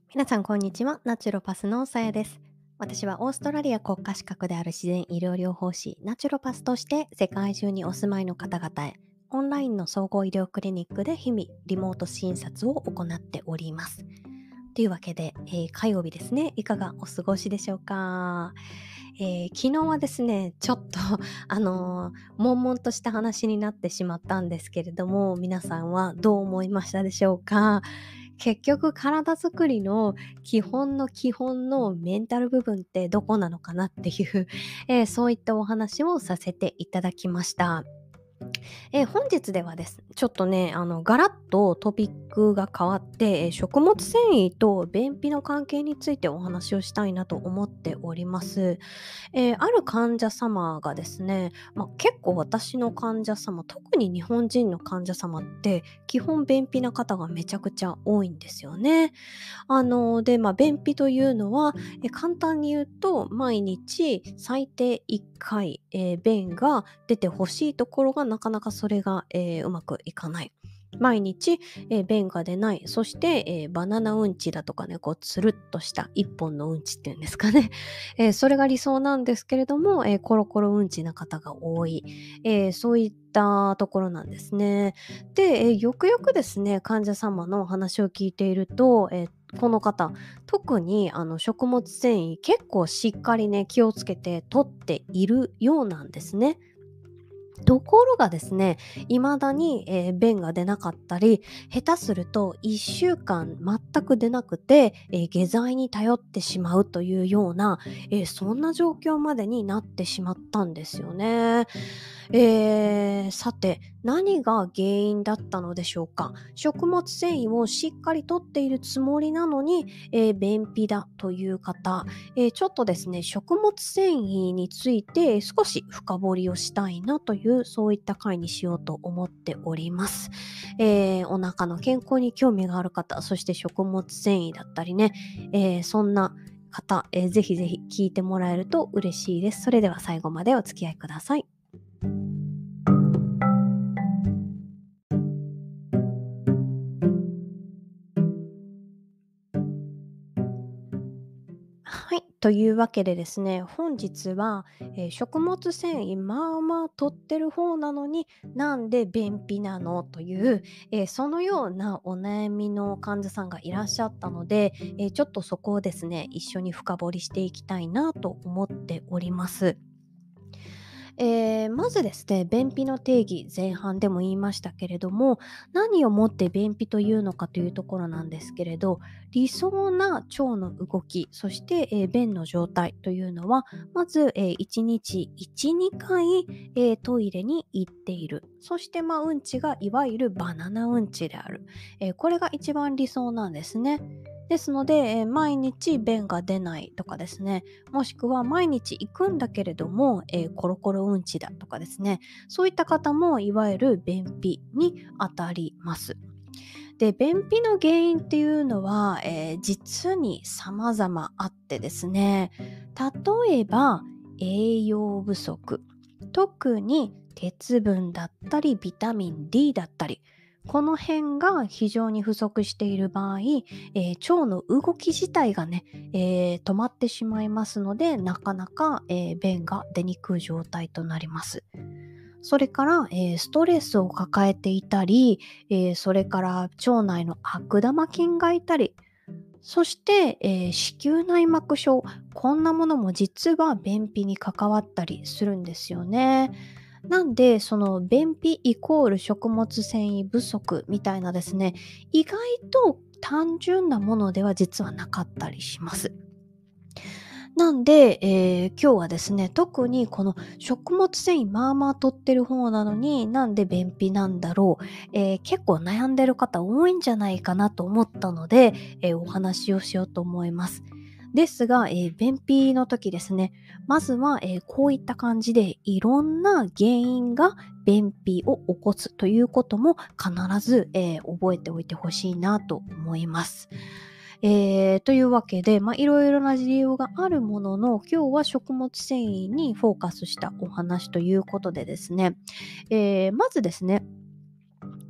皆さんこんにちは。ナチュロパスのさやです。私はオーストラリア国家資格である自然医療療法士ナチュロパスとして世界中にお住まいの方々へオンラインの総合医療クリニックで日々リモート診察を行っております。というわけで、火曜日ですね。いかがお過ごしでしょうか。昨日はですね、ちょっと悶々とした話になってしまったんですけれども、皆さんはどう思いましたでしょうか。結局体づくりの基本の基本のメンタル部分ってどこなのかなっていう、そういったお話をさせていただきました。本日ではです。ちょっとね、ガラッとトピックが変わって、食物繊維と便秘の関係についてお話をしたいなと思っております。ある患者様がですね、結構私の患者様、特に日本人の患者様って、基本便秘な方がめちゃくちゃ多いんですよね。便秘というのは、簡単に言うと、毎日最低1回、便が出て欲しいところがなかなかそれが、うまくいかない。毎日、便が出ない。そして、バナナうんちだとかね、こう、つるっとした一本のうんちっていうんですかね。それが理想なんですけれども、コロコロうんちな方が多い。そういったところなんですね。で、よくよくですね、患者様の話を聞いていると、この方、特に食物繊維結構しっかりね、気をつけて摂っているようなんですね。ところがですね、未だに、便が出なかったり、下手すると1週間全く出なくて、下剤に頼ってしまうというような、そんな状況までになってしまったんですよね。さて、何が原因だったのでしょうか。食物繊維をしっかりとっているつもりなのに、便秘だという方、ちょっとですね、食物繊維について少し深掘りをしたいなという、そういった回にしようと思っております。お腹の健康に興味がある方、そして食物繊維だったりね、そんな方、ぜひぜひ聞いてもらえると嬉しいです。それでは最後までお付き合いください。はい。というわけでですね、本日は、食物繊維まあまあ取ってる方なのになんで便秘なのという、そのようなお悩みの患者さんがいらっしゃったので、ちょっとそこをですね、一緒に深掘りしていきたいなと思っております。まずですね、便秘の定義、前半でも言いましたけれども、何をもって便秘というのかというところなんですけれど、理想な腸の動き、そして、便の状態というのは、まず、1日1、2回、トイレに行っている。そして、うんちがいわゆるバナナうんちである。これが一番理想なんですね。ですので、毎日便が出ないとかですね、もしくは毎日行くんだけれども、コロコロうんちだとかですね、そういった方もいわゆる便秘にあたります。で、便秘の原因っていうのは、実に様々あってですね、例えば栄養不足、特に鉄分だったりビタミン D だったり、この辺が非常に不足している場合、腸の動き自体がね、止まってしまいますので、なかなか、便が出にくい状態となります。それから、ストレスを抱えていたり、それから腸内の悪玉菌がいたり、そして、子宮内膜症、こんなものも実は便秘に関わったりするんですよね。なんで、その便秘イコール食物繊維不足みたいなですね、意外と単純なものでは実はなかったりします。なんで、今日はですね、特にこの食物繊維まあまあ摂ってる方なのに、なんで便秘なんだろう、結構悩んでる方多いんじゃないかなと思ったので、お話をしようと思います。ですが、便秘の時ですね、まずは、こういった感じでいろんな原因が便秘を起こすということも必ず、覚えておいてほしいなと思います。というわけで、いろいろな理由があるものの、今日は食物繊維にフォーカスしたお話ということでですね、まずですね、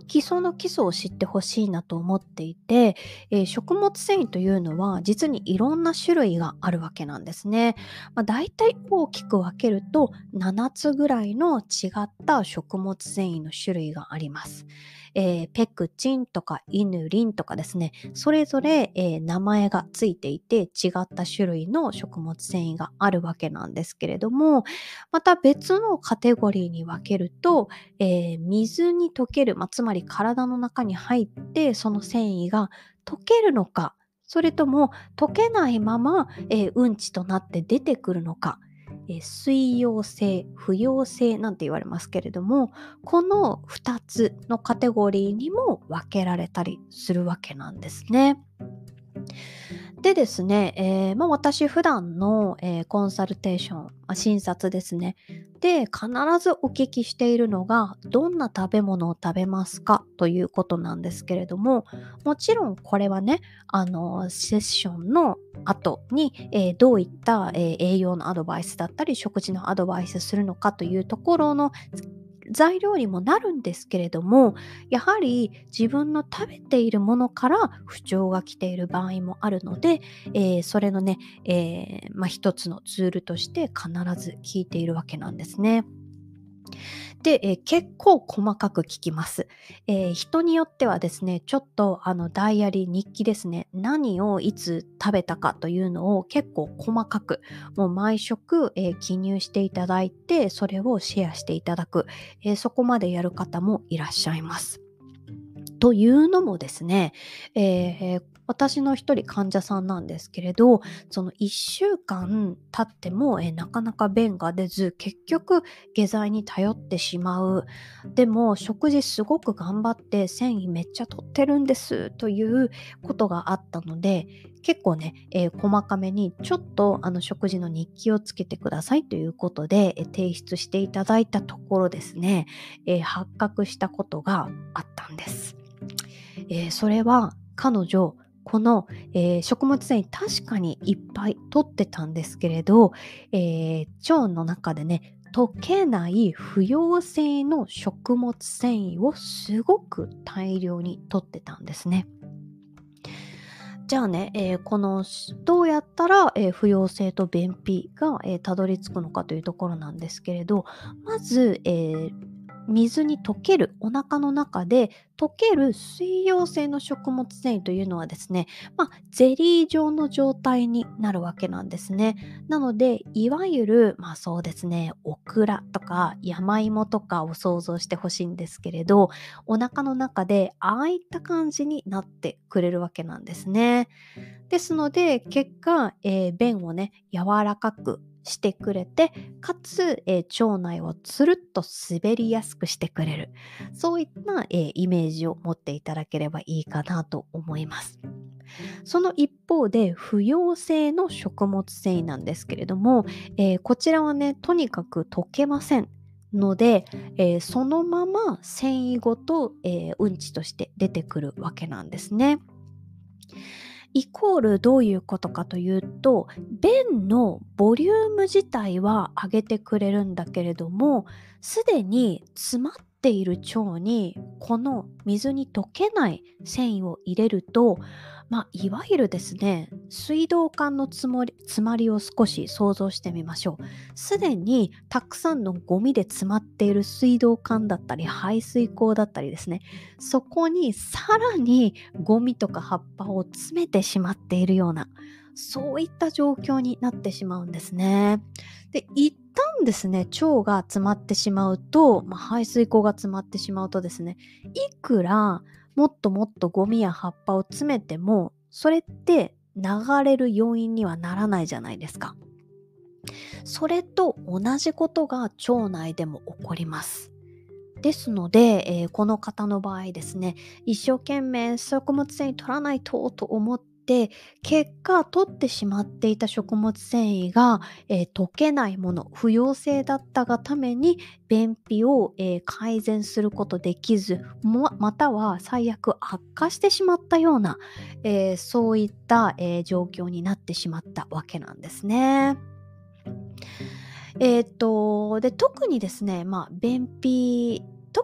基礎の基礎を知ってほしいなと思っていて、食物繊維というのは実にいろんな種類があるわけなんですね。だいたい大きく分けると7つぐらいの違った食物繊維の種類があります。ペクチンとかイヌリンとかですね、それぞれ、名前がついていて違った種類の食物繊維があるわけなんですけれども、また別のカテゴリーに分けると、水に溶ける、つまり体の中に入ってその繊維が溶けるのか、それとも溶けないまま、うんちとなって出てくるのか、水溶性、不溶性なんて言われますけれども、この2つのカテゴリーにも分けられたりするわけなんですね。でですね、私普段の、コンサルテーション、診察ですね。で、必ずお聞きしているのが、どんな食べ物を食べますかということなんですけれども、もちろんこれはね、セッションの後に、どういった、栄養のアドバイスだったり、食事のアドバイスするのかというところの材料にもなるんですけれども、やはり自分の食べているものから不調が来ている場合もあるので、それのね、一つのツールとして必ず効いているわけなんですね。で、結構細かく聞きます。人によってはですね、ちょっとダイアリー、日記ですね、何をいつ食べたかというのを結構細かく、もう毎食、記入していただいて、それをシェアしていただく、そこまでやる方もいらっしゃいます。というのもですね、私の一人患者さんなんですけれど、その1週間経っても、なかなか便が出ず、結局下剤に頼ってしまう。でも食事すごく頑張って繊維めっちゃ取ってるんですということがあったので、結構ね、細かめにちょっと食事の日記をつけてくださいということで、提出していただいたところですね、発覚したことがあったんです。それは彼女、この、食物繊維確かにいっぱい摂ってたんですけれど、腸の中でね、溶けない不溶性の食物繊維をすごく大量に摂ってたんですね。じゃあね、どうやったら、不溶性と便秘が、たどり着くのかというところなんですけれど、まず、水に溶ける、お腹の中で溶ける水溶性の食物繊維というのはですね、ゼリー状の状態になるわけなんですね。なので、いわゆる、そうですね、オクラとか山芋とかを想像してほしいんですけれど、お腹の中でああいった感じになってくれるわけなんですね。ですので、結果、便をね、柔らかくしてくれて、かつ、腸内をつるっと滑りやすくしてくれる。そういった、イメージを持っていただければいいかなと思います。その一方で、不溶性の食物繊維なんですけれども、こちらはね、とにかく溶けません。ので、そのまま繊維ごと、うんちとして出てくるわけなんですね。イコールどういうことかというと、便のボリューム自体は上げてくれるんだけれども、すでに詰まっている腸にこの水に溶けない繊維を入れると、いわゆるですね、水道管の詰まりを少し想像してみましょう。すでにたくさんのゴミで詰まっている水道管だったり排水口だったりですね、そこにさらにゴミとか葉っぱを詰めてしまっているような、そういった状況になってしまうんですね。で、一旦ですね、腸が詰まってしまうと、排水口が詰まってしまうとですね、いくらもっともっとゴミや葉っぱを詰めても、それって流れる要因にはならないじゃないですか。それと同じことが腸内でも起こります。ですので、この方の場合ですね、一生懸命食物繊維取らないと思って、結果取ってしまっていた食物繊維が、溶けないもの、不溶性だったがために便秘を、改善することできず、または最悪悪化してしまったような、そういった、状況になってしまったわけなんですね。で、特にですね、便秘、特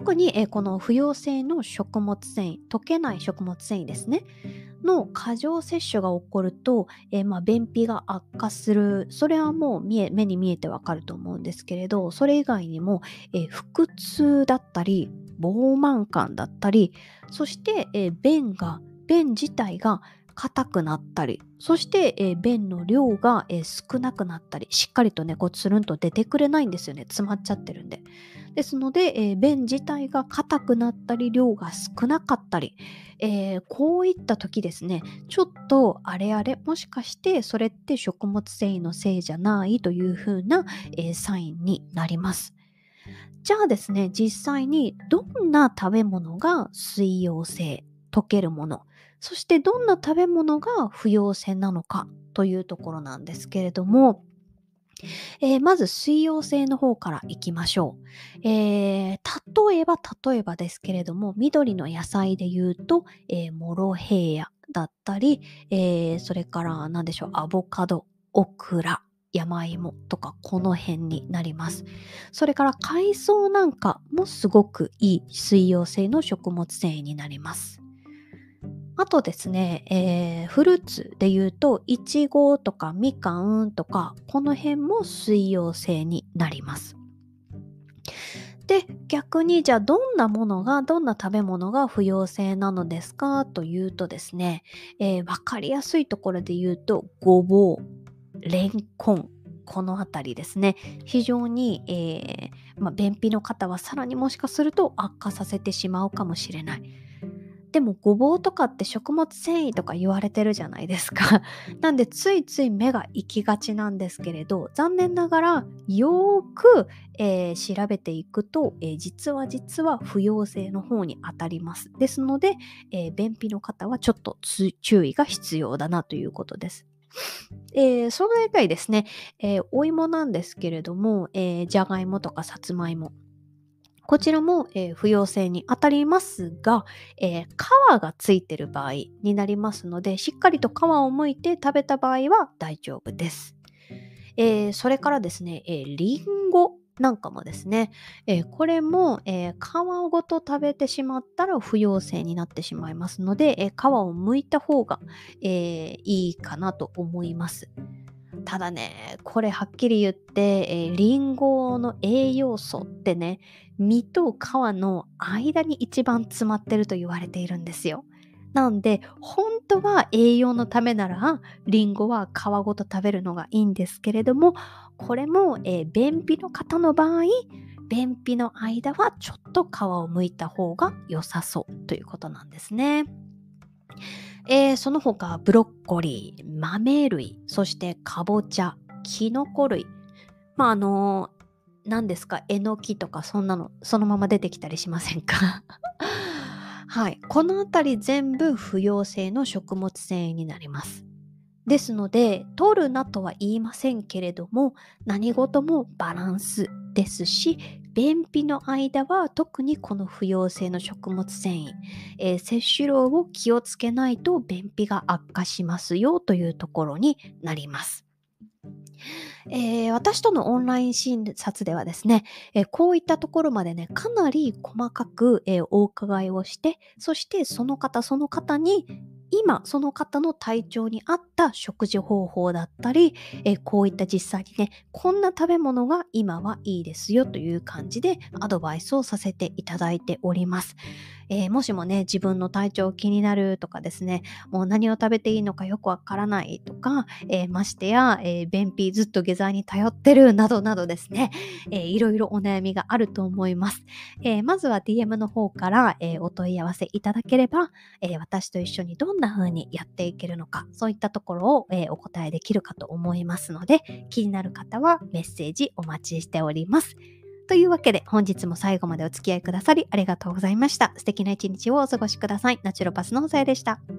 特に、この不溶性の食物繊維、溶けない食物繊維ですね、の過剰摂取が起こると、便秘が悪化する。それはもう目に見えてわかると思うんですけれど、それ以外にも、腹痛だったり、膨満感だったり、そして、便自体が硬くなったり、そして、便の量が、少なくなったり、しっかりとね、こうつるんと出てくれないんですよね。詰まっちゃってるんで。ですので、便自体が硬くなったり、量が少なかったり、こういった時ですね、ちょっとあれあれ、もしかしてそれって食物繊維のせいじゃないというふうな、サインになります。じゃあですね、実際にどんな食べ物が水溶性、溶けるもの、そしてどんな食べ物が不溶性なのかというところなんですけれども、まず水溶性の方からいきましょう。例えばですけれども、緑の野菜で言うと、モロヘイヤだったり、それから何でしょう、アボカド、オクラ、山芋とかこの辺になります。それから海藻なんかもすごくいい水溶性の食物繊維になります。あとですね、フルーツで言うと、イチゴとかみかんとか、この辺も水溶性になります。で、逆にじゃあどんな食べ物が不溶性なのですかというとですね、わかりやすいところで言うと、ごぼう、レンコン、このあたりですね。非常に、便秘の方はさらにもしかすると悪化させてしまうかもしれない。でもごぼうとかって食物繊維とか言われてるじゃないですか。なんでついつい目が行きがちなんですけれど、残念ながらよーく、調べていくと、実は不溶性の方に当たります。ですので、便秘の方はちょっと注意が必要だなということです。その以外ですね、お芋なんですけれども、じゃがいもとかさつまいも。こちらも、不溶性に当たりますが、皮がついてる場合になりますので、しっかりと皮を剥いて食べた場合は大丈夫です。それからですね、リンゴなんかもですね、これも、皮ごと食べてしまったら不溶性になってしまいますので、皮を剥いた方が、いいかなと思います。ただね、これはっきり言って、リンゴの栄養素ってね、実と皮の間に一番詰まってると言われているんですよ。なんで、本当は栄養のためなら、リンゴは皮ごと食べるのがいいんですけれども、これも、便秘の方の場合、便秘の間はちょっと皮を剥いた方が良さそうということなんですね。その他、ブロッコリー、豆類、そしてかぼちゃ、きのこ類。何ですか、えのきとかそんなの、そのまま出てきたりしませんか？はい。このあたり全部不溶性の食物繊維になります。ですので、取るなとは言いませんけれども、何事もバランスですし、便秘の間は特にこの不溶性の食物繊維、摂取量を気をつけないと便秘が悪化しますよというところになります。私とのオンライン診察ではですね、こういったところまでね、かなり細かく、お伺いをして、そしてその方に今その方の体調に合った食事方法だったり、こういった実際にね、こんな食べ物が今はいいですよという感じでアドバイスをさせていただいております。もしもね、自分の体調気になるとかですね、もう何を食べていいのかよくわからないとか、ましてや、便秘ずっと下剤に頼ってるなどなどですね、いろいろお悩みがあると思います。まずは DM の方から、お問い合わせいただければ、私と一緒にどんな風にやっていけるのか、そういったところを、お答えできるかと思いますので、気になる方はメッセージお待ちしております。というわけで本日も最後までお付き合いくださりありがとうございました。素敵な一日をお過ごしください。ナチュロパスのさやでした。